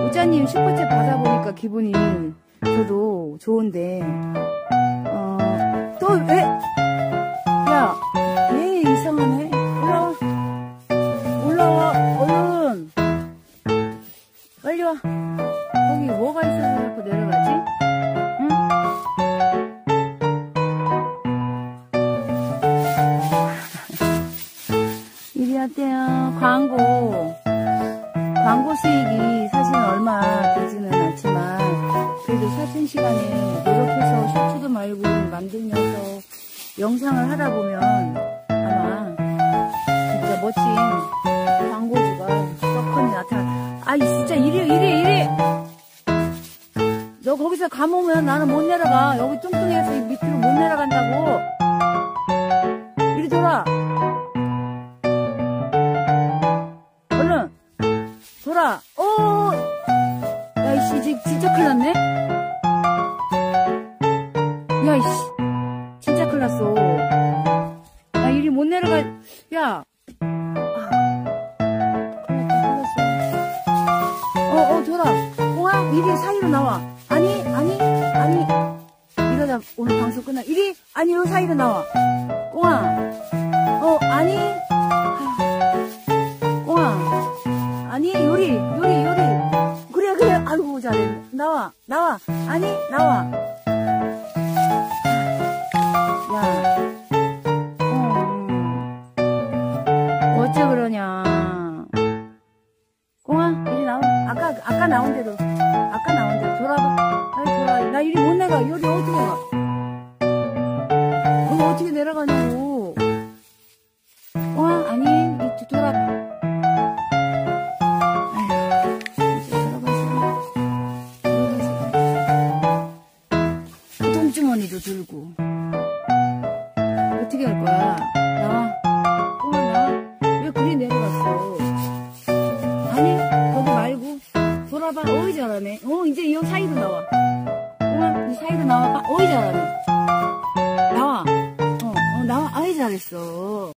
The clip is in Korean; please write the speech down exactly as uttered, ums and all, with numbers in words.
구자님 슈퍼챗 받아보니까 기분이 저도 좋은데, 어, 또 왜? 야, 왜 이상하네? 올라와. 올라와, 얼른. 빨리 와. 거기 뭐가 있어서 자꾸 내려가지? 응? 이리 왔대요. 광고. 광고 수익이 사실은 얼마 되지는 않지만, 그래도 사진 시간에 노력해서 쇼츠도 말고 만들면서 영상을 하다 보면 아마 진짜 멋진 광고주가 떡하니 나타나. 아이, 진짜 이리, 이리, 이리! 너 거기서 감으면 나는 못 내려가. 여기 뚱뚱해서 밑으로 못 내려간다고. 이리 돌아. 얼른. 돌아. 오! 야, 이씨, 지금 진짜 큰일 났네? 야, 이씨. 진짜 큰일 났어. 야, 이리 못 내려가. 야. 아. 큰일 났다, 큰일 났어. 어, 어, 돌아. 꽁아, 이리 사이로 나와. 아니, 아니, 아니. 이러다 오늘 방송 끝나. 이리, 아니, 요 사이로 나와. 꽁아. 어, 아니. 꽁아. 아니, 요리, 요리, 요리. 그래, 그래. 아이고, 잘해. 나와, 나와. 아니, 나와. 야. 어, 음. 어째 그러냐. 꽁아, 이리 나와. 아까, 아까 나온 대로. 아까 나온 대로. 돌아봐. 아이, 돌아. 나 이리 못 내가. 요리 어떻게 가? 여기 어떻게 내려가냐고. 꽁아, 아니, 이쪽 돌아봐. 똥주머니도 들고. 어떻게 할 거야? 나와. 꽁아, 나와. 왜 그리 내려갔어? 아니, 거기 말고. 돌아봐. 어이, 잘하네. 어, 이제 이 사이로 나와. 꽁아, 이 사이로 나와. 어이, 잘하네. 나와. 어, 어, 나와. 아이, 잘했어.